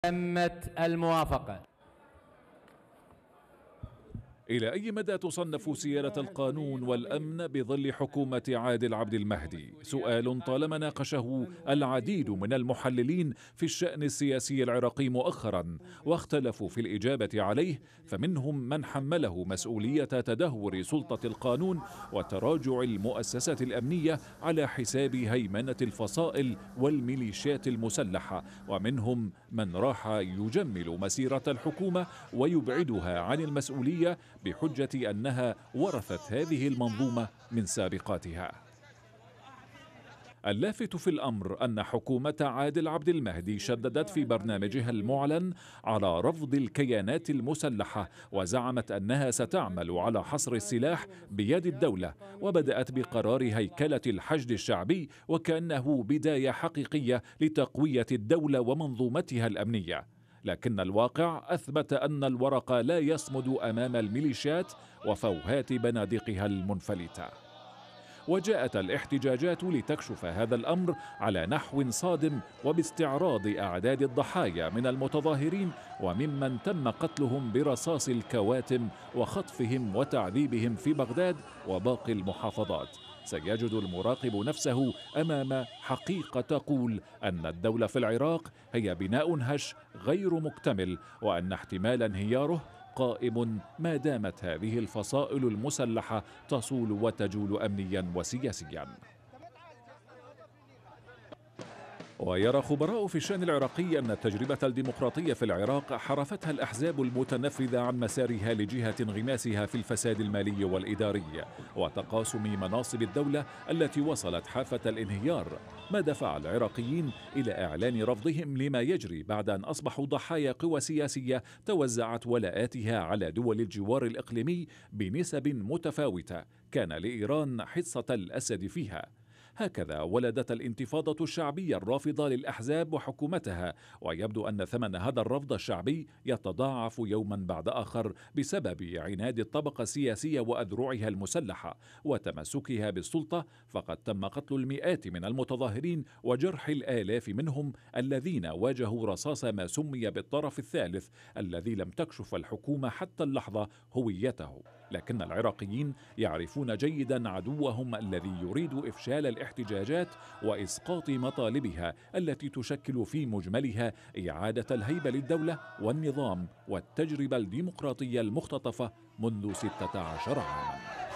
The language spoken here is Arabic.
تمت الموافقة. إلى أي مدى تصنف سيادة القانون والأمن بظل حكومة عادل عبد المهدي؟ سؤال طالما ناقشه العديد من المحللين في الشأن السياسي العراقي مؤخرا، واختلفوا في الإجابة عليه، فمنهم من حمله مسؤولية تدهور سلطة القانون وتراجع المؤسسات الأمنية على حساب هيمنة الفصائل والميليشيات المسلحة، ومنهم من راح يجمل مسيرة الحكومة ويبعدها عن المسؤولية بحجة أنها ورثت هذه المنظومة من سابقاتها. اللافت في الأمر أن حكومة عادل عبد المهدي شددت في برنامجها المعلن على رفض الكيانات المسلحة، وزعمت أنها ستعمل على حصر السلاح بيد الدولة، وبدأت بقرار هيكلة الحشد الشعبي وكأنه بداية حقيقية لتقوية الدولة ومنظومتها الأمنية. لكن الواقع أثبت أن الورق لا يصمد أمام الميليشيات وفوهات بنادقها المنفلتة. وجاءت الاحتجاجات لتكشف هذا الأمر على نحو صادم، وباستعراض أعداد الضحايا من المتظاهرين وممن تم قتلهم برصاص الكواتم وخطفهم وتعذيبهم في بغداد وباقي المحافظات. سيجد المراقب نفسه أمام حقيقة تقول أن الدولة في العراق هي بناء هش غير مكتمل، وأن احتمال انهياره قائم ما دامت هذه الفصائل المسلحة تصول وتجول أمنيا وسياسيا. ويرى خبراء في الشأن العراقي أن التجربة الديمقراطية في العراق حرفتها الأحزاب المتنفذة عن مسارها لجهة انغماسها في الفساد المالي والإداري وتقاسم مناصب الدولة التي وصلت حافة الانهيار، ما دفع العراقيين إلى إعلان رفضهم لما يجري بعد أن أصبحوا ضحايا قوى سياسية توزعت ولاءاتها على دول الجوار الإقليمي بنسب متفاوتة كان لإيران حصة الأسد فيها. هكذا ولدت الانتفاضة الشعبية الرافضة للأحزاب وحكومتها، ويبدو أن ثمن هذا الرفض الشعبي يتضاعف يوما بعد آخر بسبب عناد الطبقة السياسية وأذرعها المسلحة وتمسكها بالسلطة، فقد تم قتل المئات من المتظاهرين وجرح الآلاف منهم الذين واجهوا رصاص ما سمي بالطرف الثالث الذي لم تكشف الحكومة حتى اللحظة هويته. لكن العراقيين يعرفون جيدا عدوهم الذي يريد إفشال الاحتجاجات وإسقاط مطالبها التي تشكل في مجملها إعادة الهيبة للدولة والنظام والتجربة الديمقراطية المختطفة منذ 16 عاما.